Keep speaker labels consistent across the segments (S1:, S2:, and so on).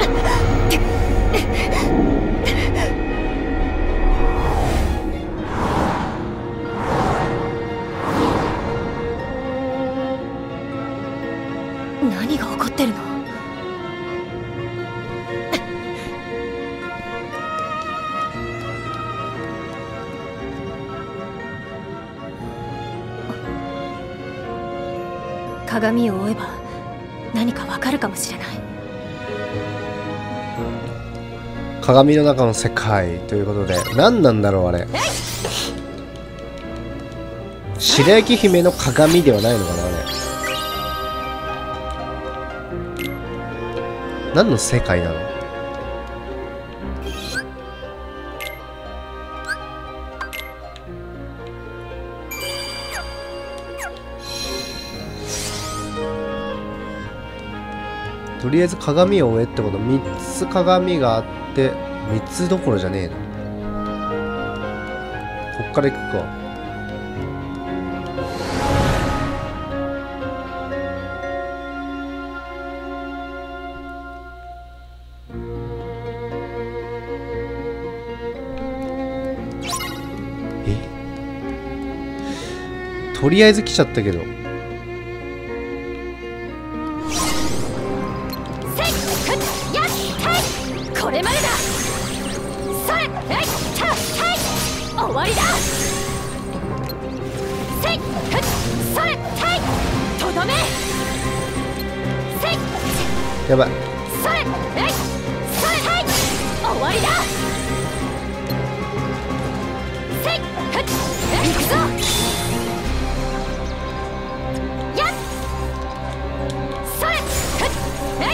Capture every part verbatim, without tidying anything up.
S1: 何が起こってるの？鏡を追えば何かわかるかもしれない。
S2: 鏡の中の世界ということで、何なんだろうあれ。白雪姫の鏡ではないのかなあれ。何の世界なの？とりあえず鏡を追えってこと。みっつ鏡があってみっつどころじゃねえな。こっから行くか。とりあえず来ちゃったけど、
S1: これまでだ。それ、えい、た、はい、終わりだ。せい、ふっ、それ、はい、とどめ。せい、
S2: やばい。
S1: それ、えい、それ、はい、終わりだ。せい、ふっ、えい、行くぞ。やっ、それ、ふっ、えい。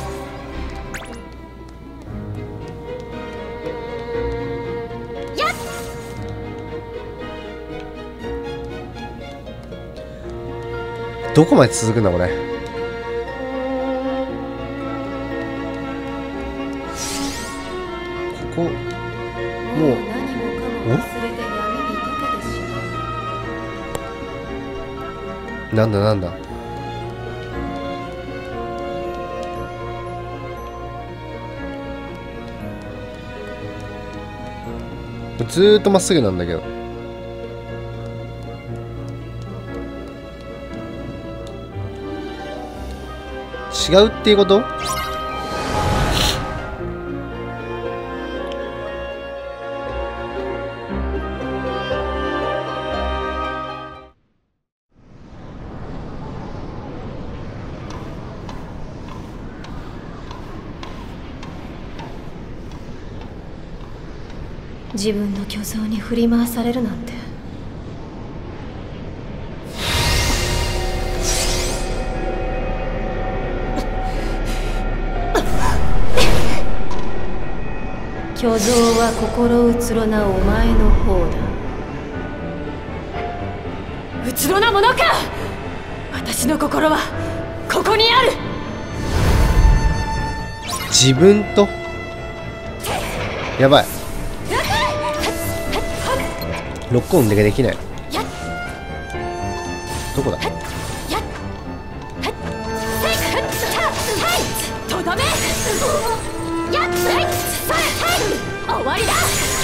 S2: どこまで続くんだこれ。ここもうおなんだなんだ。ずーっとまっすぐなんだけど。違うっていうこと？
S1: 自分の虚像に振り回されるなんて。虚像は心うつろなお前の方だ。うつろなものか。私の心はここにある。
S2: 自分とやばい。ロックオンだけできない。どこだ？
S1: とどめ。やっ、終わりだ。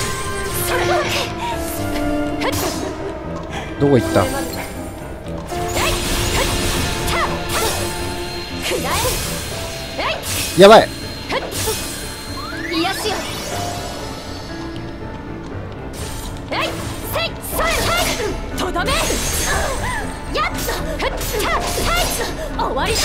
S2: どこ行った？やばい。
S1: 癒しよ。とどめ。やっと。終わりだ。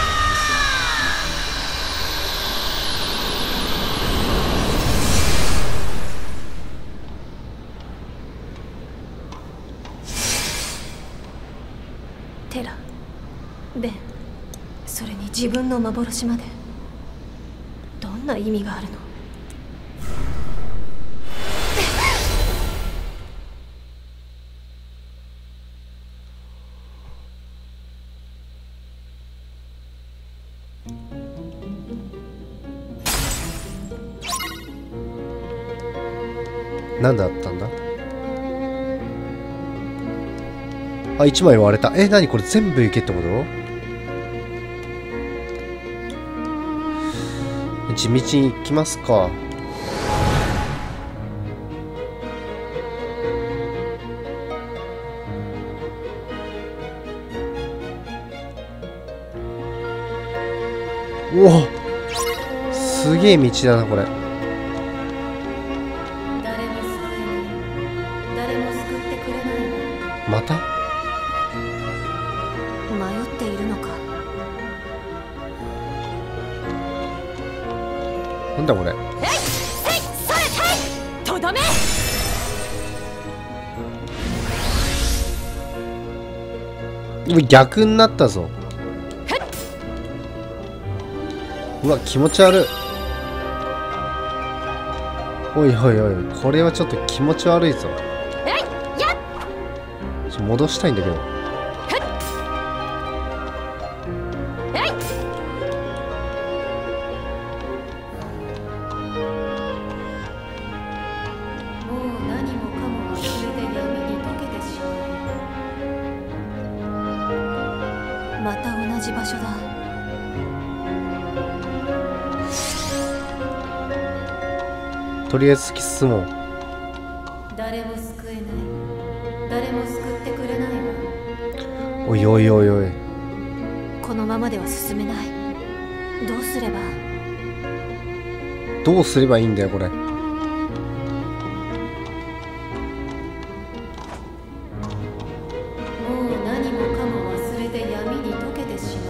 S1: テラ、ベン、それに自分の幻まで、どんな意味があるの？
S2: 何だったんだ？あ、いちまい割れた。え、何これ全部いけってこと？ 地道に行きますか。おお、すげえ道だなこれ。
S1: 誰も救えない。誰も救ってくれないわ。
S2: また
S1: 迷っているのか。
S2: なんだこれ。
S1: えいえいそれていとどめ。
S2: 逆になったぞ。うわ気持ち悪い。おいおいおい、これはちょっと気持ち悪いぞ。ちょ戻したいんだけど。
S1: もう何もかも忘れて闇に溶けてしまう。また同じ場所だ。
S2: とりあえず突き進もう。
S1: 誰も救えない。誰も救ってくれないわ。
S2: おいおいおいおい、
S1: このままでは進めない。どうすれば。
S2: どうすればいいんだよこれ。
S1: もう何もかも忘れて闇に溶けてしまう。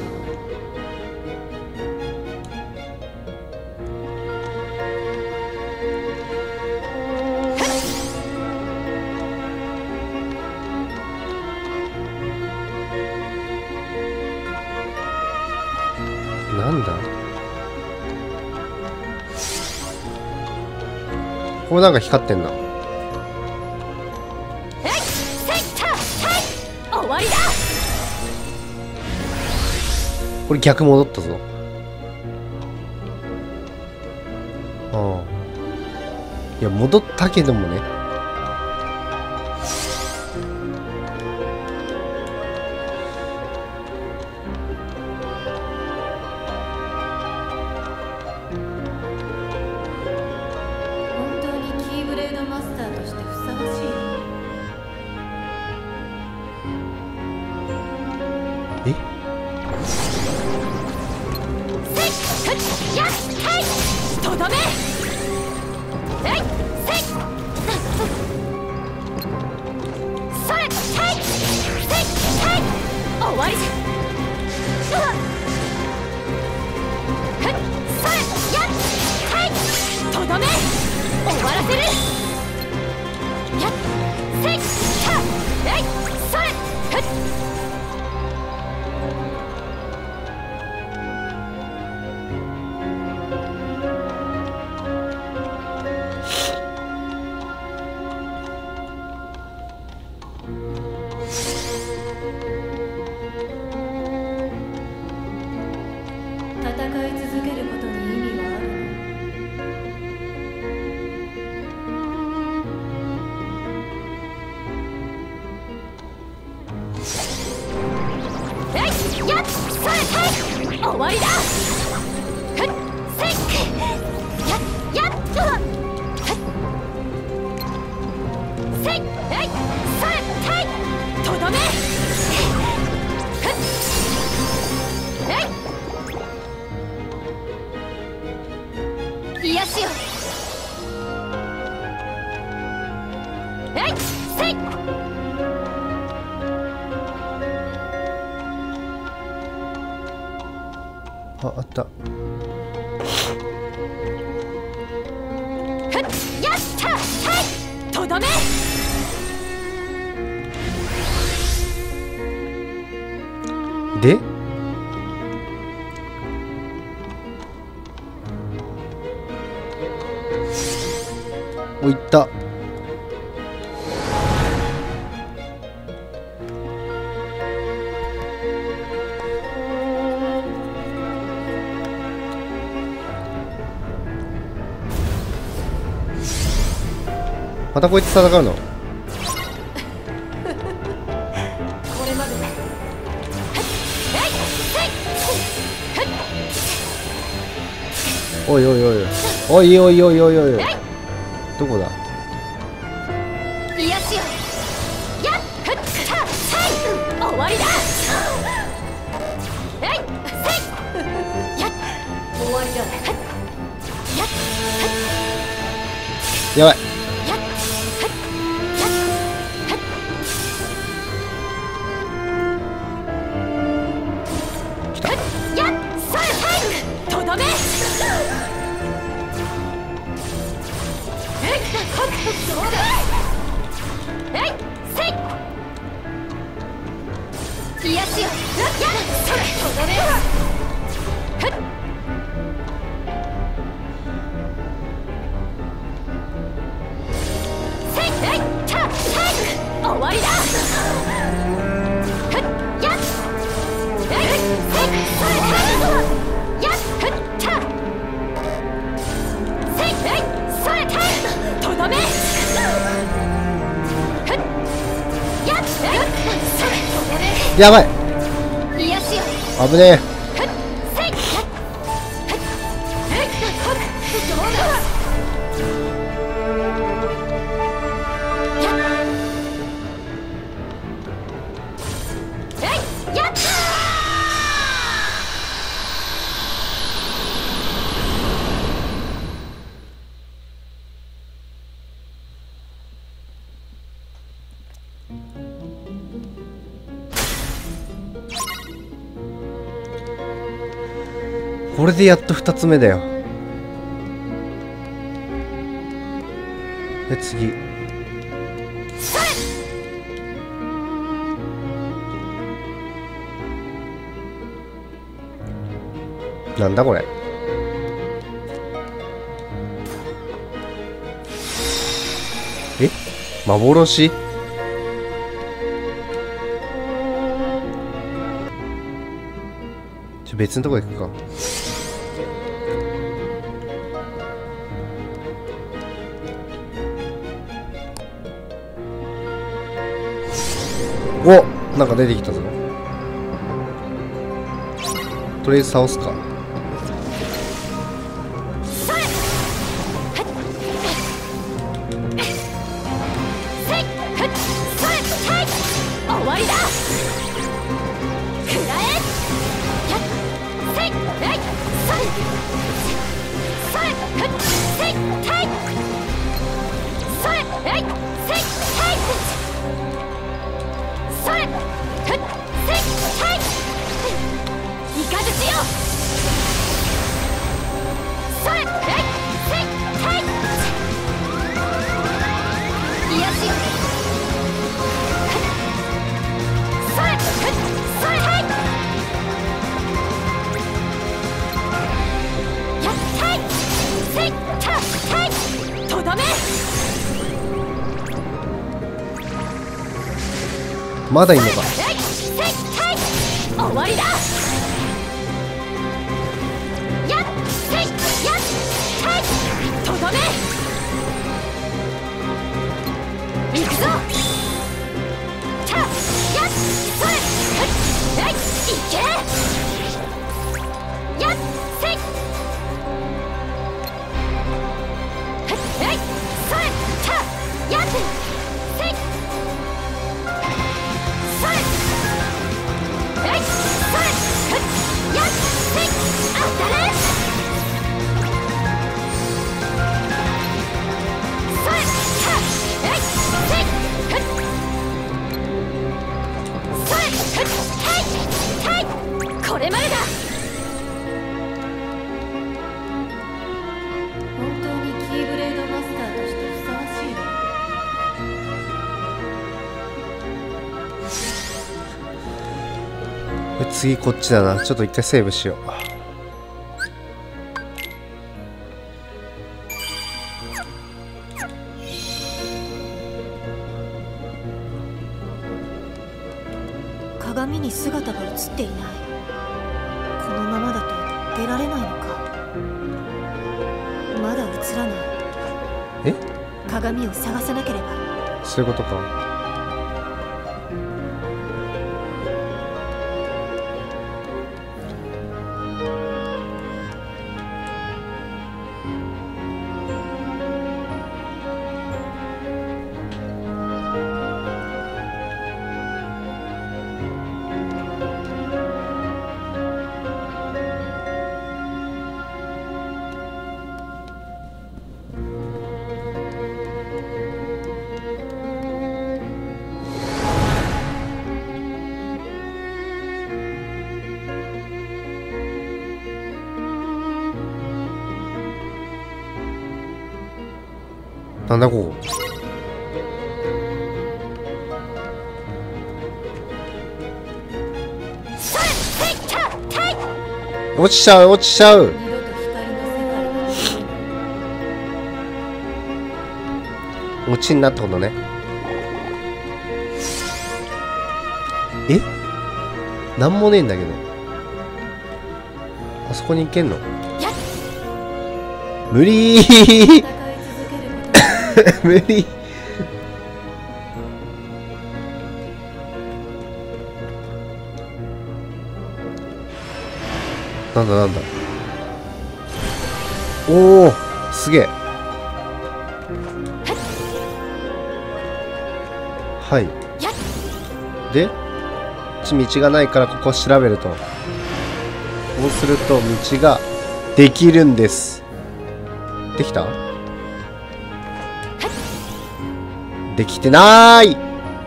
S2: なんだこれ、なんか光ってんな。
S1: えいせいたはい終わりだ。
S2: これ逆戻ったぞ。ああ、いや戻ったけどもね。
S1: 本当にキーブレードマスターとしてふさわしい。
S2: え
S1: せいふっやっはいとどめ。えいせいそれはいせいはい終わりじゃ。ふっそれやっはいとどめ終わらせる。やっせいたえいそれふっ戦い続けることに意味はあるの。えいやっそれはい終わりだ。ふっせいやっやっうわふっせいえいそれはいとどめふっえい癒やしよ。えいせい
S2: あ、あった。
S1: ふっやったはいとどめ。
S2: でおいった。またこいつ戦うの。
S1: これまでだ。ふっえいせいふっ
S2: おいおいおいおいおいおいおいおい、どこだ。
S1: 癒やしよ。やっふっかはい終わりだ。えいせいやっ終わりだ。やっ
S2: やばい。
S1: やっ
S2: 来た。
S1: やっそれはいとどめ。えいそうだ。えいせい癒やしよ。やっそれとどめ。ふっせいえいたはい終わりだ。ふっやっえいせいそれはいやっふったせいえいそれたとどめ。ふっやっえいそれとどめ。
S2: やばい。
S1: 癒やしよ。
S2: 危ねえ。
S1: ふっせいやっふっえいほっどうだ。やっえいやったー。
S2: これでやっとふたつめだよ。で次
S1: それ
S2: なんだこれ。え、幻？ちょ別のとこ行くか。お、なんか出てきたぞ。とりあえず倒すか。
S1: それふっせいふっそれはい終わりだ。くらえやっせいえいそれそれふっせいはいそれえいせいはいそれふっせいはいイカズチよ。それえいせいはい癒やしよ。それふっそれはいやったいせいたはいとどめ。
S2: まだいんのか。
S1: えいせいはい終わりだ。やっせいやっはいとどめ。いくぞ。たやっそれふっえいいけやっせいふっえいそれたやっせいそれえいそれふっやっせいあたれそれたえいせいふっそれふっはいはいこれまでだ。
S3: 本当にキーブレードマスターとしてふさわしいの？
S2: 次こっちだな。ちょっと一回セーブしよう。
S3: 鏡に姿が映っていない。このままだと出られないのか。まだ映らない。
S2: え、
S3: 鏡を探さなければ。
S2: そういうことか。 なんだここ。落ちちゃう落ちちゃう。落ちになったことね。え、なんもねえんだけど。あそこに行けんの？無理ー無理。なんだなんだ。おお、すげえ。はい。で、道がないからここ調べると、こうすると道ができるんです。できた？できてなーい。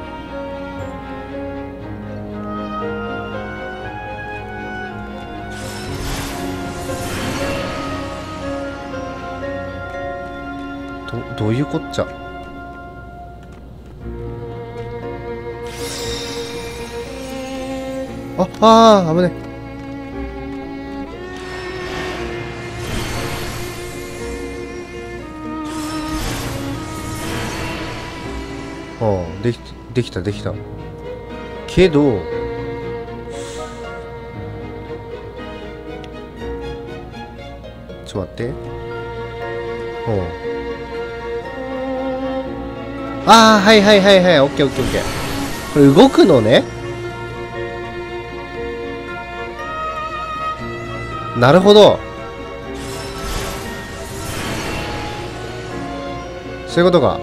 S2: ど、どういうこっちゃ。あ、あー、危ね。ああ、でき、できた、できた。けど、ちょっと待って。おう。ああ、はいはいはいはい。オッケーオッケーオッケー。これ動くのね。なるほど。そういうことか。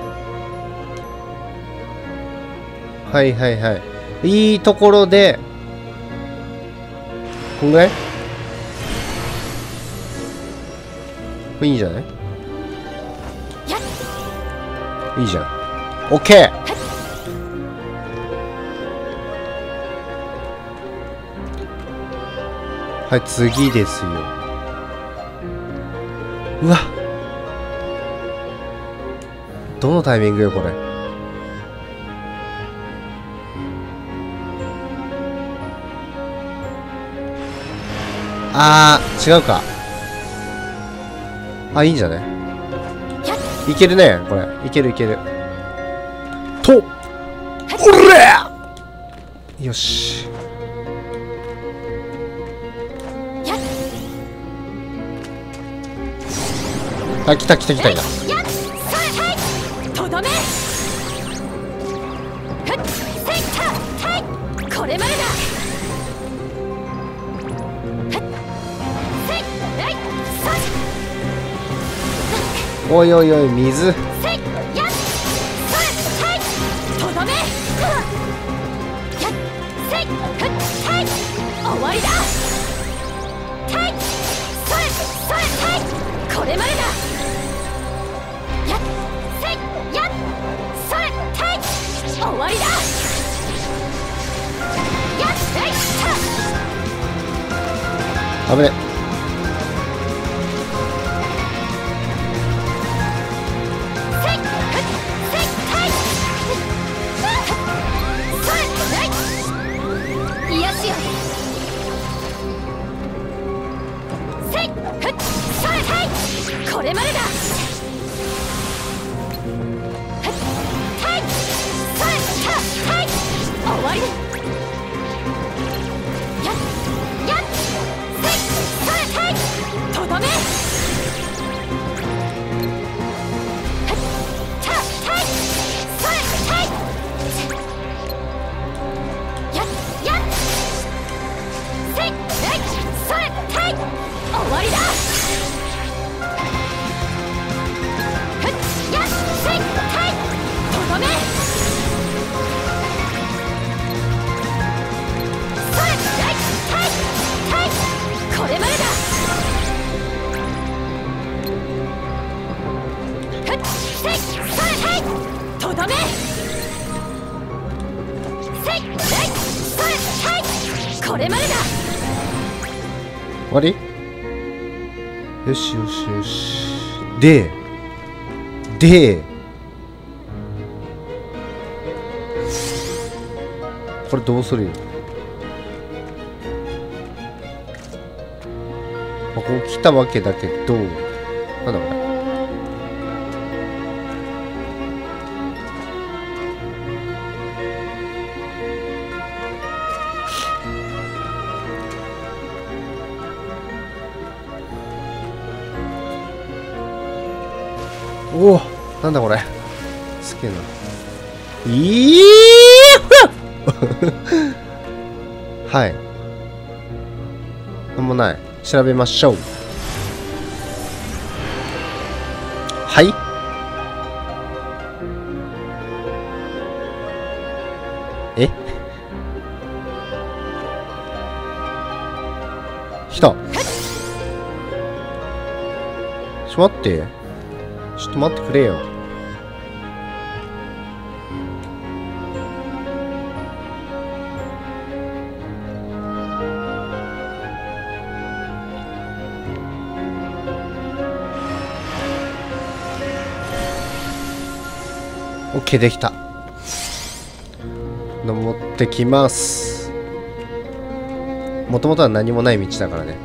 S2: はいはいはい。いいところで、こんぐらい？これいいんじゃない？いいじゃん。オッケー。はい、次ですよ。うわ。どのタイミングよ、これ。あー、違うか。あ、いいんじゃない？いけるね、これ。いけるいける。と、おれ！よし。あ、来た来た来た来た。とどめ。これまでだ。おいおいおい、水。とどめ。終わりだ。これまでだ。終わりだ。危ね。いやしよ。これまでだ。終わり。やっやっとどめ。やっやっ終わりだ。とどめ。これまでだ。とどめ。これまでだ。終わり？よしよしよし。で、 でこれどうするよ。ここ来たわけだけど、なんだこれ。おお、なんだこれ。すげえな。いーはい。なんもない。調べましょう。はい。え？来た。ちょっと待って。ちょっと待ってくれよ。オッケー、できた。登ってきます。もともとは何もない道だからね。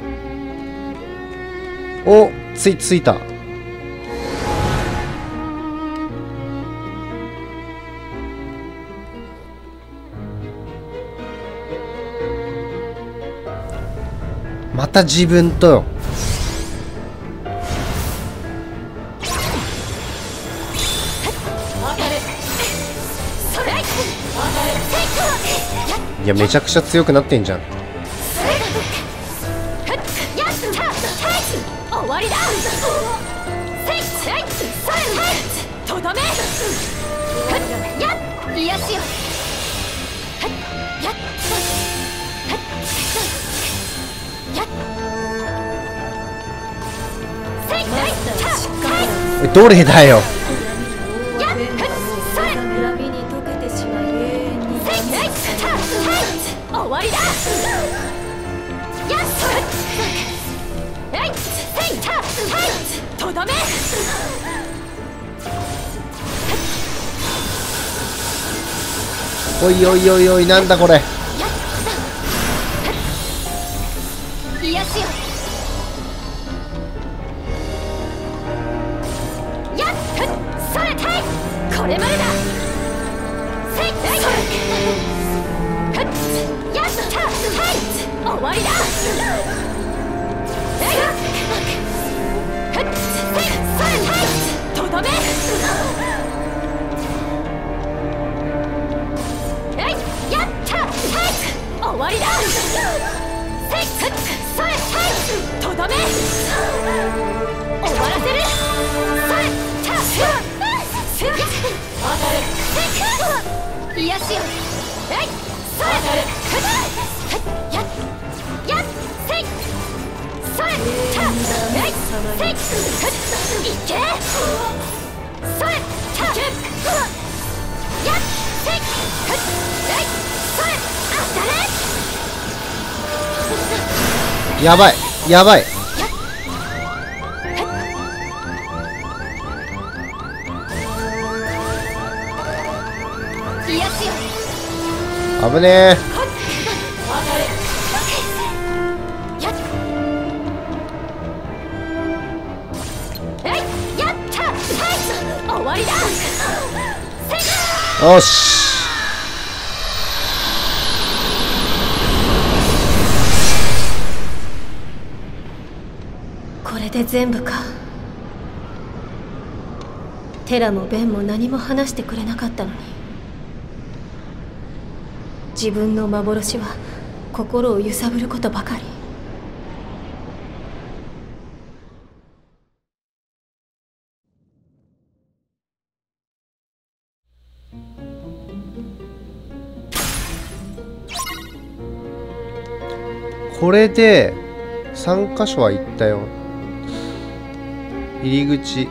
S2: お、ついついた。また自分とよ。いや、めちゃくちゃ強くなってんじゃん。
S1: 終わりだ。とどめ。やっ、癒やしよ。やっ、やっ。
S2: え、どれだよ。
S1: 終わりだ。やっ、えい、せい、た、はい、とどめ。
S2: おいおいおいおい、なんだこれ。
S1: 癒やしよ。やっ、それ、たい、これまでだ。せい、えい、やった、はい、終わりだ。えい、ふっ、せい、それ、はい、とどめ。えい、やった、はい、終わりだ。せい、ふっ、それ、はい、とどめ。終わらせる。それ、た、ふっ、ふっ、せい、癒やしよ。えい、それ、ふっ、やっ、やっ、せい、それ、た、えい、せい、ふっ、いけ。それ、た、やっ、せい、ふっ、えい、それ、当たれ。
S2: やばい、やばい。
S1: 癒やしよ。
S2: 危ねえ。終わりだ。 よし。
S3: これで全部か。テラもベンも何も話してくれなかったのに。自分の幻は心を揺さぶることばかり。
S2: これでさん箇所は行ったよ。入り口。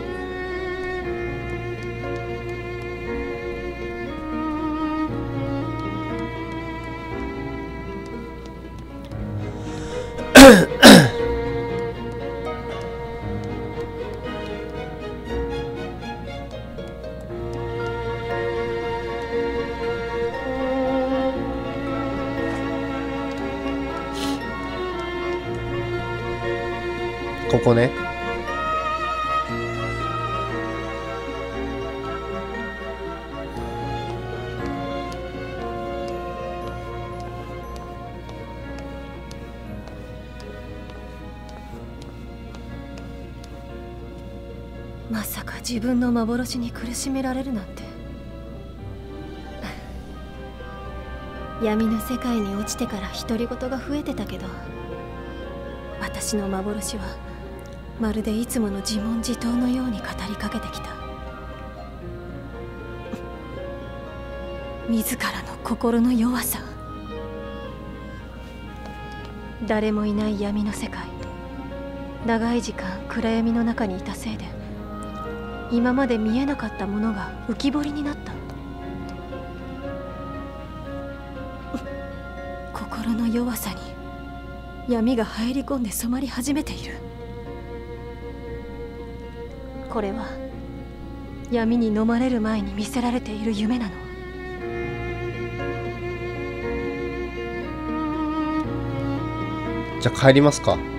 S2: ここね。
S3: まさか自分の幻に苦しめられるなんて。闇の世界に落ちてから独り言が増えてたけど、私の幻はまるでいつもの自問自答のように語りかけてきた。自らの心の弱さ。誰もいない闇の世界、長い時間暗闇の中にいたせいで、今まで見えなかったものが浮き彫りになった。心の弱さに闇が入り込んで染まり始めている。これは闇に飲まれる前に見せられている夢なの。
S2: じゃあ帰りますか。